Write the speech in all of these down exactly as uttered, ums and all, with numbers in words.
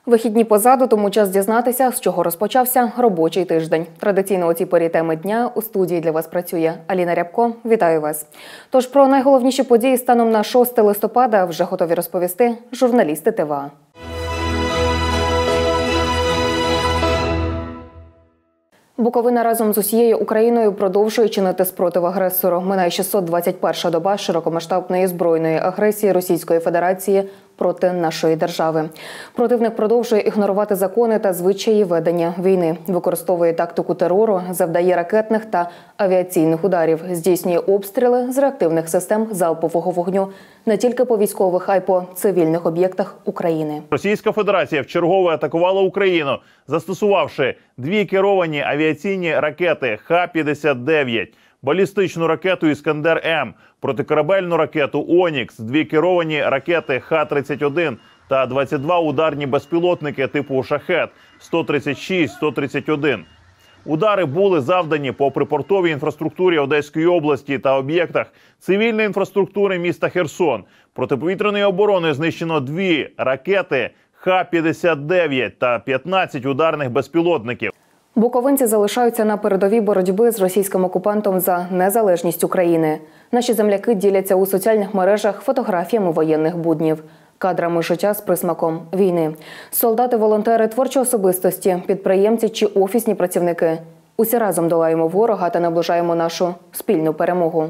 Вихідні позаду, тому час дізнатися, з чого розпочався робочий тиждень. Традиційно у цій порі теми дня у студії для вас працює Аліна Рябко. Вітаю вас. Тож про найголовніші події станом на шосте листопада вже готові розповісти журналісти ТВА. Буковина разом з усією Україною продовжує чинити спротив агресору. Минає шістсот двадцять перша доба широкомасштабної збройної агресії Російської Федерації проти нашої держави. Противник продовжує ігнорувати закони та звичаї ведення війни, використовує тактику терору, завдає ракетних та авіаційних ударів, здійснює обстріли з реактивних систем залпового вогню не тільки по військових, а й по цивільних об'єктах України. Російська Федерація вчергове атакувала Україну, застосувавши дві керовані авіаційні ракети Х п'ятдесят дев'ять, балістичну ракету «Іскандер-М», протикорабельну ракету «Онікс», дві керовані ракети Х тридцять один та двадцять два ударні безпілотники типу «Шахед» сто тридцять шість сто тридцять один. Удари були завдані по припортовій інфраструктурі Одеської області та об'єктах цивільної інфраструктури міста Херсон. Протиповітряною обороною знищено дві ракети Х п'ятдесят дев'ять та п'ятнадцять ударних безпілотників. Буковинці залишаються на передовій боротьби з російським окупантом за незалежність України. Наші земляки діляться у соціальних мережах фотографіями воєнних буднів, кадрами життя з присмаком війни. Солдати, волонтери, творчі особистості, підприємці чи офісні працівники. Усі разом долаємо ворога та наближаємо нашу спільну перемогу.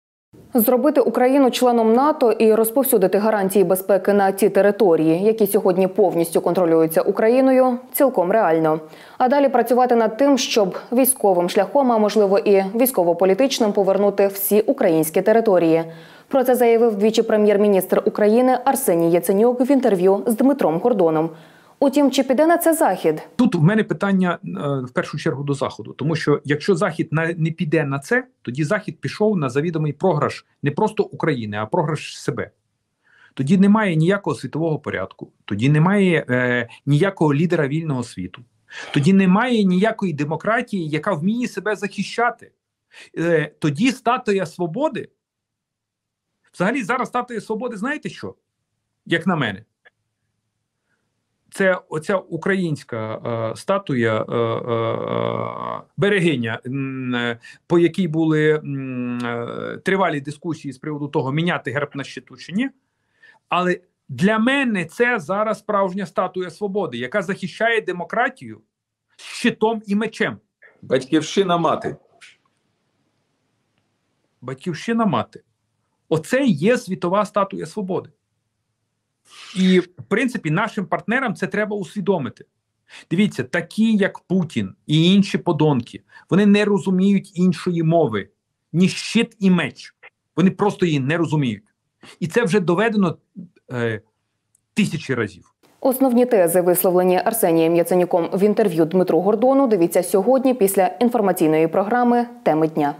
Зробити Україну членом НАТО і розповсюдити гарантії безпеки на ті території, які сьогодні повністю контролюються Україною, цілком реально. А далі працювати над тим, щоб військовим шляхом, а можливо і військово-політичним, повернути всі українські території. Про це заявив двічі прем'єр-міністр України Арсеній Яценюк в інтерв'ю з Дмитром Гордоном. Утім, чи піде на це Захід? Тут в мене питання в першу чергу до Заходу. Тому що якщо Захід не піде на це, тоді Захід пішов на завідомий програш не просто України, а програш себе. Тоді немає ніякого світового порядку, тоді немає е, ніякого лідера вільного світу, тоді немає ніякої демократії, яка вміє себе захищати. Е, тоді статуя свободи, взагалі зараз статуя свободи, знаєте що? Як на мене. Це оця українська е, статуя, е, е, берегиня, е, по якій були е, тривалі дискусії з приводу того, міняти герб на щиту чи ні. Але для мене це зараз справжня статуя свободи, яка захищає демократію щитом і мечем. Батьківщина мати. Батьківщина мати. Оце є світова статуя свободи. І, в принципі, нашим партнерам це треба усвідомити. Дивіться, такі, як Путін і інші подонки, вони не розуміють іншої мови, ні щит і меч. Вони просто її не розуміють. І це вже доведено е, тисячі разів. Основні тези, висловлені Арсенієм Яценюком в інтерв'ю Дмитру Гордону, дивіться сьогодні після інформаційної програми «Теми дня».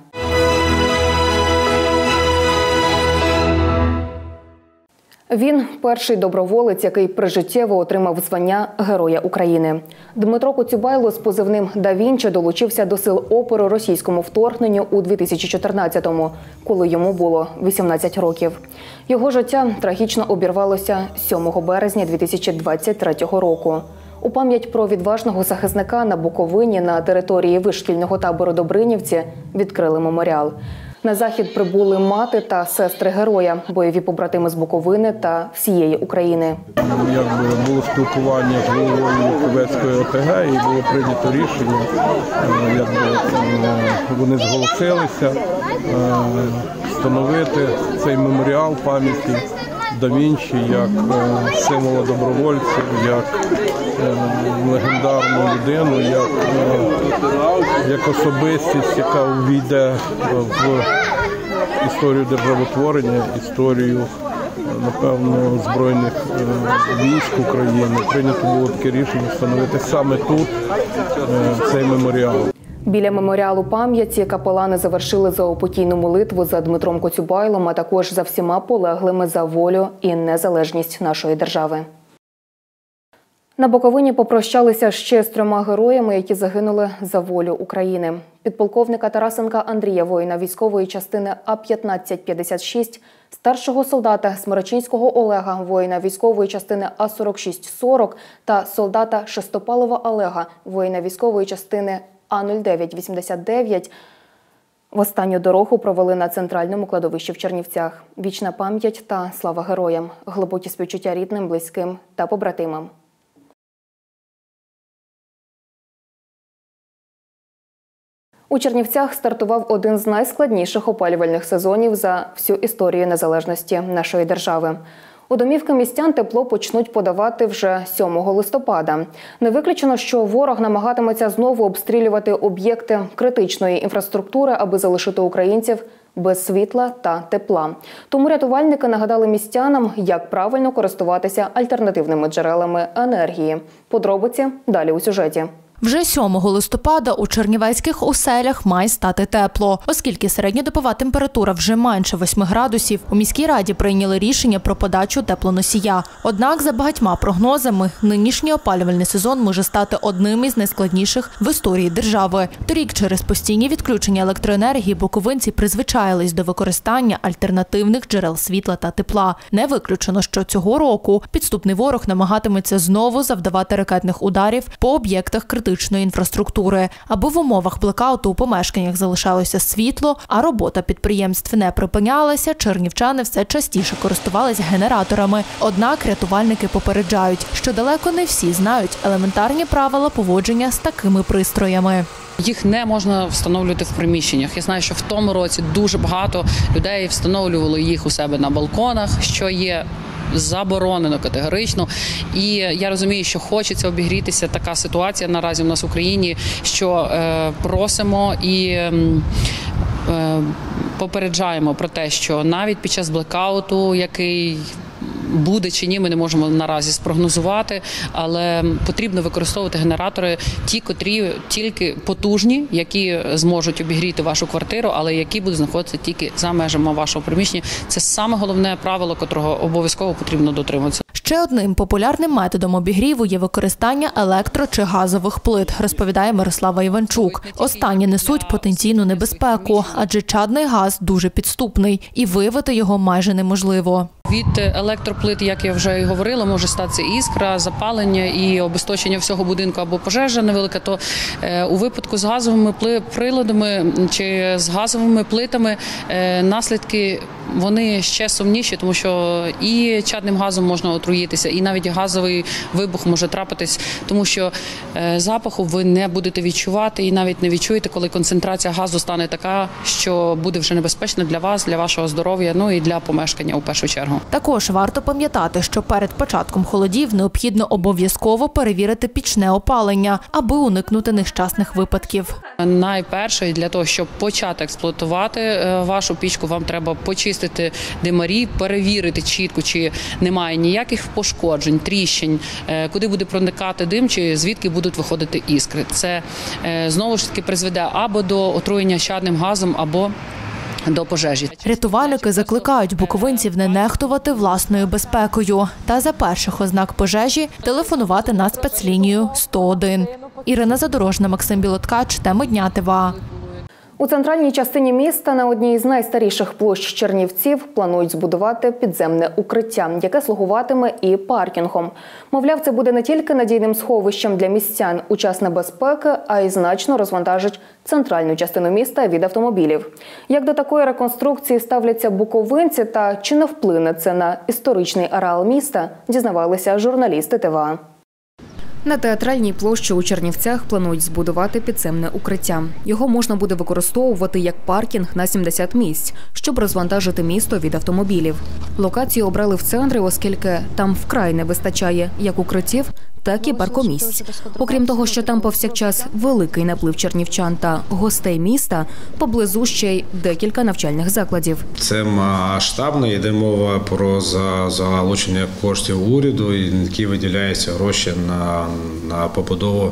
Він – перший доброволець, який прижиттєво отримав звання Героя України. Дмитро Коцюбайло з позивним «Да Вінчі» долучився до сил опору російському вторгненню у дві тисячі чотирнадцятому, коли йому було вісімнадцять років. Його життя трагічно обірвалося сьомого березня дві тисячі двадцять третього року. У пам'ять про відважного захисника на Буковині на території вишкільного табору Добринівці відкрили меморіал. На захід прибули мати та сестри героя, бойові побратими з Буковини та всієї України. Якби було спілкування з головою Кубецької О Те Ге і було прийнято рішення, якби вони зголосилися встановити цей меморіал пам'яті Да Вінчі як символа добровольців, як легендарну людину, як, як особистість, яка увійде в історію державотворення, історію, напевно, Збройних військ України. Прийнято було таке рішення встановити саме тут цей меморіал. Біля меморіалу пам'яті капелани завершили заупокійну молитву за Дмитром Коцюбайлом, а також за всіма полеглими за волю і незалежність нашої держави. На Буковині попрощалися ще з трьома героями, які загинули за волю України. підполковника Тарасенка Андрія, воїна військової частини А п'ятнадцять п'ятдесят шість, старшого солдата Смирочинського Олега, воїна військової частини А сорок шість сорок та солдата Шестопалова Олега, воїна військової частини А нуль дев'ять вісімдесят дев'ять, в останню дорогу провели на центральному кладовищі в Чернівцях. Вічна пам'ять та слава героям, глибокі співчуття рідним, близьким та побратимам. У Чернівцях стартував один з найскладніших опалювальних сезонів за всю історію незалежності нашої держави. У домівки містян тепло почнуть подавати вже сьомого листопада. Не виключено, що ворог намагатиметься знову обстрілювати об'єкти критичної інфраструктури, аби залишити українців без світла та тепла. Тому рятувальники нагадали містянам, як правильно користуватися альтернативними джерелами енергії. Подробиці далі у сюжеті. Вже сьомого листопада у чернівецьких оселях має стати тепло. Оскільки середньодобова температура вже менше восьми градусів, у міській раді прийняли рішення про подачу теплоносія. Однак, за багатьма прогнозами, нинішній опалювальний сезон може стати одним із найскладніших в історії держави. Торік через постійні відключення електроенергії буковинці призвичаїлись до використання альтернативних джерел світла та тепла. Не виключено, що цього року підступний ворог намагатиметься знову завдавати ракетних ударів по об'єктах критичної інфраструктури, аби в умовах блекауту у помешканнях залишалося світло, а робота підприємств не припинялася, чернівчани все частіше користувались генераторами. Однак рятувальники попереджають, що далеко не всі знають елементарні правила поводження з такими пристроями. Їх не можна встановлювати в приміщеннях. Я знаю, що в тому році дуже багато людей встановлювали їх у себе на балконах, що є заборонено категорично. І я розумію, що хочеться обігрітися. Така ситуація наразі в нас в Україні, що е, просимо і е, попереджаємо про те, що навіть під час блекауту, який буде чи ні, ми не можемо наразі спрогнозувати, але потрібно використовувати генератори, ті, котрі тільки потужні, які зможуть обігріти вашу квартиру, але які будуть знаходитися тільки за межами вашого приміщення. Це саме головне правило, котрого обов'язково потрібно дотримуватися. Ще одним популярним методом обігріву є використання електро- чи газових плит, розповідає Мирослава Іванчук. Останні несуть потенційну небезпеку, адже чадний газ дуже підступний і виявити його майже неможливо. Від електроплит, як я вже і говорила, може статися іскра, запалення і обесточення всього будинку або пожежа невелика, то е, у випадку з газовими приладами чи з газовими плитами е, наслідки вони ще сумніші, тому що і чадним газом можна отруїтися, і навіть газовий вибух може трапитись, тому що е, запаху ви не будете відчувати і навіть не відчуєте, коли концентрація газу стане така, що буде вже небезпечна для вас, для вашого здоров'я, ну і для помешкання у першу чергу. Також варто пам'ятати, що перед початком холодів необхідно обов'язково перевірити пічне опалення, аби уникнути нещасних випадків. Найперше, для того, щоб почати експлуатувати вашу пічку, вам треба почистити димарі, перевірити чітко, чи немає ніяких пошкоджень, тріщин, куди буде проникати дим, чи звідки будуть виходити іскри. Це знову ж таки призведе або до отруєння чадним газом, або до пожежі. Рятувальники закликають буковинців не нехтувати власною безпекою та за перших ознак пожежі телефонувати на спецлінію сто один. Ірина Задорожна, Максим Білоткач, теми дня ТВА. У центральній частині міста на одній з найстаріших площ Чернівців планують збудувати підземне укриття, яке слугуватиме і паркінгом. Мовляв, це буде не тільки надійним сховищем для містян у час небезпеки, а й значно розвантажить центральну частину міста від автомобілів. Як до такої реконструкції ставляться буковинці та чи не вплине це на історичний ареал міста, дізнавалися журналісти ТВА. На Театральній площі у Чернівцях планують збудувати підземне укриття. Його можна буде використовувати як паркінг на сімдесят місць, щоб розвантажити місто від автомобілів. Локацію обрали в центрі, оскільки там вкрай не вистачає як укриттів, так і паркомісць. Окрім того, що там повсякчас великий наплив чернівчан та гостей міста, поблизу ще й декілька навчальних закладів. Це масштабно, йде мова про залучення коштів уряду, які виділяються гроші на, на побудову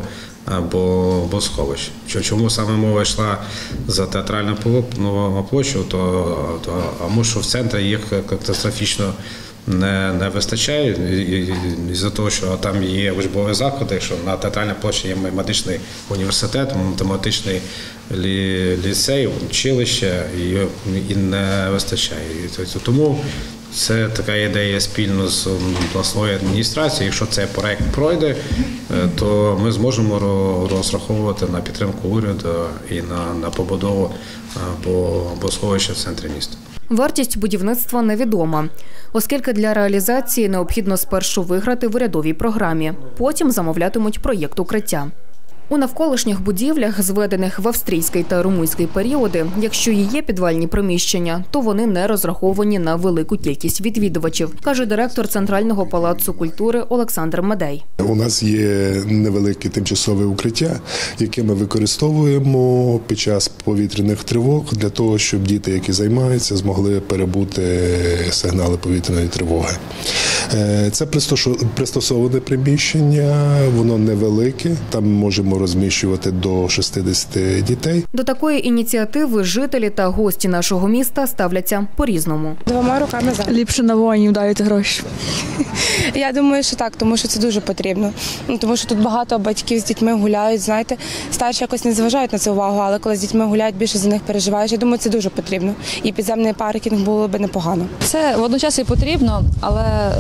бомбосховищ. Чому саме мова йшла за Театральну площу, то, то тому що в центрі є катастрофічно не, не вистачає. Із-за того, що там є учбові заходи, що на театральній площі є медичний університет, математичний лі, ліцей, училище, і, і не вистачає. І тому це така ідея спільно з обласною адміністрацією. Якщо цей проект пройде, то ми зможемо розраховувати на підтримку уряду і на, на побудову босховища в центрі міста. Вартість будівництва невідома, оскільки для реалізації необхідно спершу виграти в урядовій програмі, потім замовлятимуть проєкт укриття. У навколишніх будівлях, зведених в австрійський та румунський періоди, якщо і є підвальні приміщення, то вони не розраховані на велику кількість відвідувачів, каже директор Центрального палацу культури Олександр Медей. У нас є невелике тимчасове укриття, яке ми використовуємо під час повітряних тривог для того, щоб діти, які займаються, змогли перебути сигнали повітряної тривоги. Це пристосоване приміщення, воно невелике, там можемо розміщувати до шістдесят дітей. До такої ініціативи жителі та гості нашого міста ставляться по-різному. Двома руками за. Ліпше на воїнів дайте гроші. Я думаю, що так, тому що це дуже потрібно. Тому що тут багато батьків з дітьми гуляють, знаєте, старші якось не зважають на це увагу, але коли з дітьми гуляють, більше за них переживаєш. Я думаю, це дуже потрібно. І підземний паркінг було б непогано. Це водночас і потрібно, але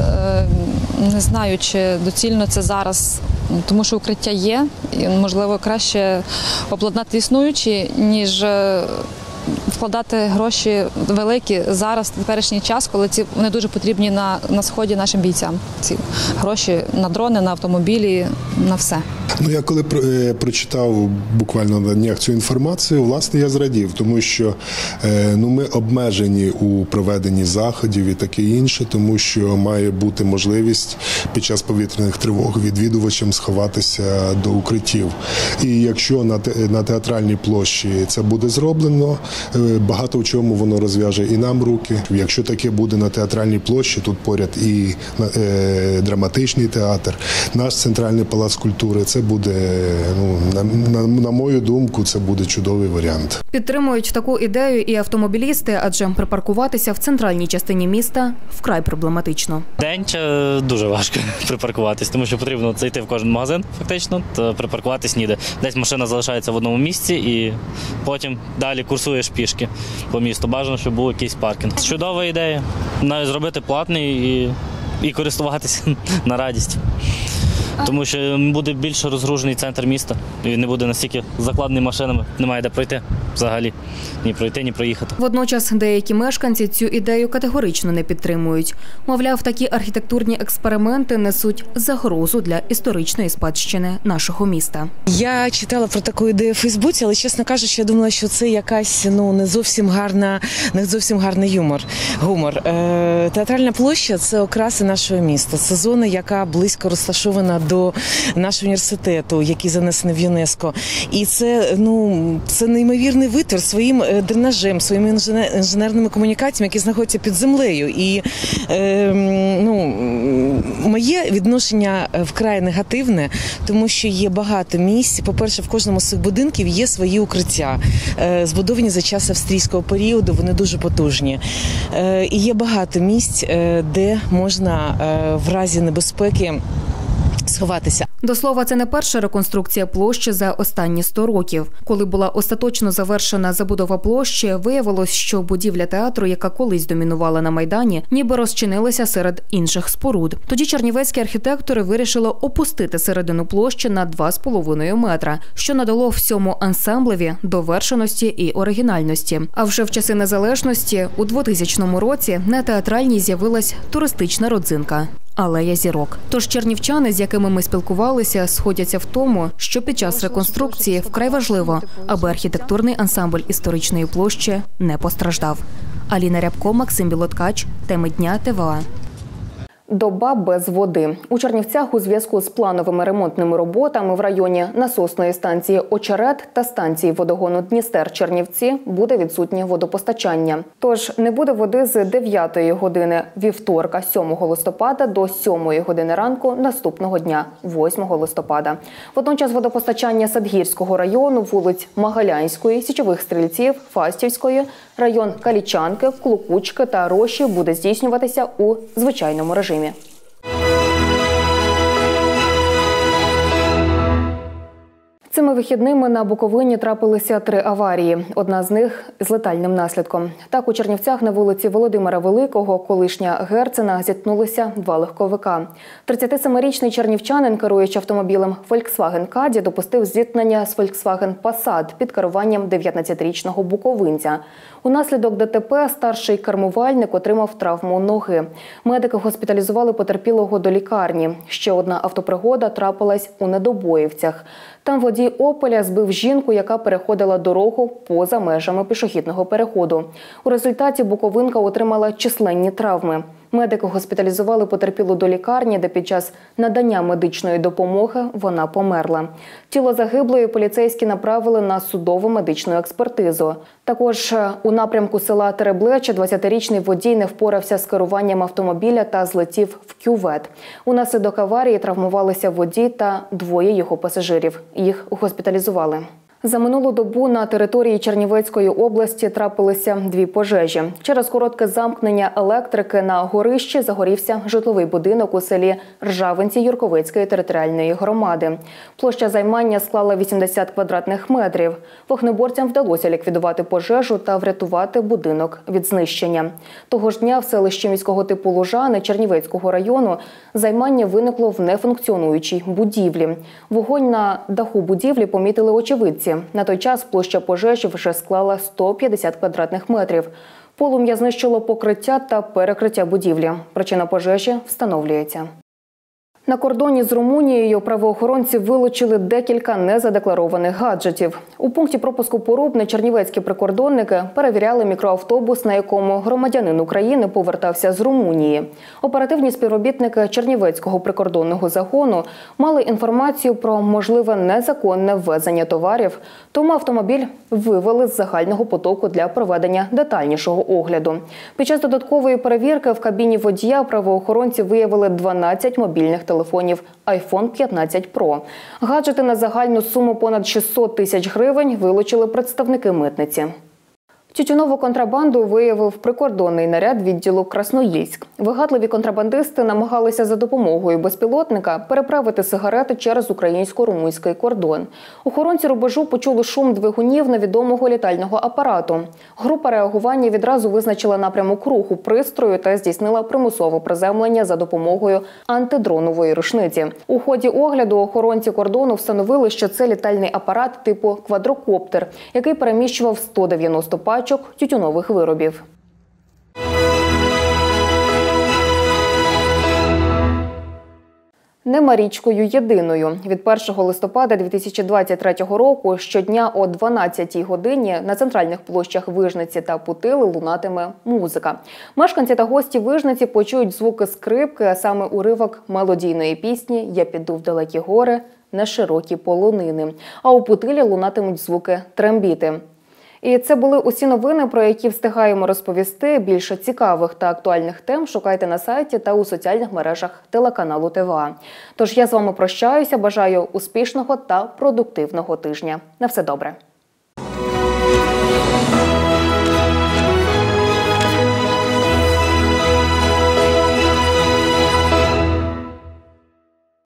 не знаю, чи доцільно це зараз, тому що укриття є, і, можливо, краще обладнати існуючі, ніж вкладати гроші великі зараз, в теперішній час, коли ці вони дуже потрібні на, на сході нашим бійцям. Ці гроші на дрони, на автомобілі, на все. Ну, я коли прочитав буквально на днях цю інформацію, власне, я зрадів, тому що ну, ми обмежені у проведенні заходів і таке інше, тому що має бути можливість під час повітряних тривог відвідувачам сховатися до укриттів. І якщо на, на театральній площі це буде зроблено, багато в чому воно розв'яже і нам руки. Якщо таке буде на театральній площі, тут поряд і е, драматичний театр, наш Центральний палац культури, це буде, ну, на, на, на мою думку, це буде чудовий варіант. Підтримують таку ідею і автомобілісти, адже припаркуватися в центральній частині міста вкрай проблематично. День дуже важко припаркуватись, тому що потрібно зайти в кожен магазин, фактично, то припаркуватись ніде. Десь машина залишається в одному місці і потім далі курсуєш пішки по місту. Бажано, щоб був якийсь паркінг. Чудова ідея. Навіть зробити платний і, і користуватися на радість. Тому що буде більш розгружений центр міста, і не буде настільки закладений машинами, немає де пройти взагалі, ні пройти, ні проїхати. Водночас деякі мешканці цю ідею категорично не підтримують. Мовляв, такі архітектурні експерименти несуть загрозу для історичної спадщини нашого міста. Я читала про таку ідею в Фейсбуці, але, чесно кажучи, я думала, що це якась, ну, не зовсім гарна, не зовсім гарний юмор, гумор. Е, театральна площа – це окраси нашого міста, це зона, яка близько розташована до нашого університету, який занесений в ЮНЕСКО. І це, ну, це неймовірний витвір своїм дренажем, своїми інженерними комунікаціями, які знаходяться під землею. І е, ну, моє відношення вкрай негативне, тому що є багато місць. По-перше, в кожному з цих будинків є свої укриття, е, збудовані за час австрійського періоду, вони дуже потужні. Е, і є багато місць, е, де можна е, в разі небезпеки сховатися. До слова, це не перша реконструкція площі за останні сто років. Коли була остаточно завершена забудова площі, виявилось, що будівля театру, яка колись домінувала на Майдані, ніби розчинилася серед інших споруд. Тоді чернівецькі архітектори вирішили опустити середину площі на два з половиною метра, що надало всьому ансамблеві довершеності і оригінальності. А вже в часи незалежності, у двотисячному році, на театральній з'явилась туристична родзинка – Алея зірок. Тож чернівчани, з якими ми спілкувалися, сходяться в тому, що під час реконструкції вкрай важливо, аби архітектурний ансамбль історичної площі не постраждав. Аліна Рябко, Максим Білоткач. Теми дня ТВА. Доба без води. У Чернівцях у зв'язку з плановими ремонтними роботами в районі насосної станції «Очерет» та станції водогону «Дністер-Чернівці» буде відсутнє водопостачання. Тож не буде води з дев'ятої години вівторка, сьомого листопада, до сьомої години ранку наступного дня, восьмого листопада. Водночас водопостачання Садгірського району, вулиць Магалянської, Січових Стрільців, Фастівської, район Калічанки, Клокучки та Рощі буде здійснюватися у звичайному режимі. Цими вихідними на Буковині трапилися три аварії. Одна з них з летальним наслідком. Так, у Чернівцях на вулиці Володимира Великого, колишня Герцена, зіткнулися два легковика. тридцятисемирічний чернівчанин, керуючи автомобілем Volkswagen Caddy, допустив зіткнення з Volkswagen Passat під керуванням дев'ятнадцятирічного буковинця. Унаслідок ДТП старший кермувальник отримав травму ноги. Медики госпіталізували потерпілого до лікарні. Ще одна автопригода трапилась у Недобоївцях. Там водій «Опеля» збив жінку, яка переходила дорогу поза межами пішохідного переходу. У результаті буковинка отримала численні травми. Медики госпіталізували потерпілу до лікарні, де під час надання медичної допомоги вона померла. Тіло загиблої поліцейські направили на судово медичну експертизу. Також у напрямку села Тереблече двадцятирічний водій не впорався з керуванням автомобіля та злетів в кювет. Унаслідок аварії травмувалися водій та двоє його пасажирів. Їх госпіталізували. За минулу добу на території Чернівецької області трапилися дві пожежі. Через коротке замкнення електрики на горищі загорівся житловий будинок у селі Ржавинці Юрковицької територіальної громади. Площа займання склала вісімдесят квадратних метрів. Вогнеборцям вдалося ліквідувати пожежу та врятувати будинок від знищення. Того ж дня в селищі міського типу Лужани Чернівецького району займання виникло в нефункціонуючій будівлі. Вогонь на даху будівлі помітили очевидці. На той час площа пожежі вже склала сто п'ятдесят квадратних метрів. Полум'я знищило покриття та перекриття будівлі. Причина пожежі встановлюється. На кордоні з Румунією правоохоронці вилучили декілька незадекларованих гаджетів. У пункті пропуску Порубне чернівецькі прикордонники перевіряли мікроавтобус, на якому громадянин України повертався з Румунії. Оперативні співробітники Чернівецького прикордонного загону мали інформацію про можливе незаконне ввезення товарів, тому автомобіль вивели з загального потоку для проведення детальнішого огляду. Під час додаткової перевірки в кабіні водія правоохоронці виявили дванадцять мобільних телефонів. телефонів айфон п'ятнадцять про. Гаджети на загальну суму понад шістсот тисяч гривень вилучили представники митниці. Тютюнову контрабанду виявив прикордонний наряд відділу Красноїльськ. Вигадливі контрабандисти намагалися за допомогою безпілотника переправити сигарети через українсько-румунський кордон. Охоронці рубежу почули шум двигунів невідомого літального апарату. Група реагування відразу визначила напрямок руху пристрою та здійснила примусове приземлення за допомогою антидронової рушниці. У ході огляду охоронці кордону встановили, що це літальний апарат типу квадрокоптер, який переміщував сто дев'яносто пачок тютюнових виробів. Не Марічкою єдиною. Від першого листопада дві тисячі двадцять третього року щодня о дванадцятій годині на центральних площах Вижниці та Путили лунатиме музика. Мешканці та гості Вижниці почують звуки скрипки, а саме уривок мелодійної пісні «Я піду в далекі гори на широкі полонини». А у Путилі лунатимуть звуки трембіти. І це були усі новини, про які встигаємо розповісти. Більше цікавих та актуальних тем шукайте на сайті та у соціальних мережах телеканалу ТВА. Тож я з вами прощаюся, бажаю успішного та продуктивного тижня. На все добре.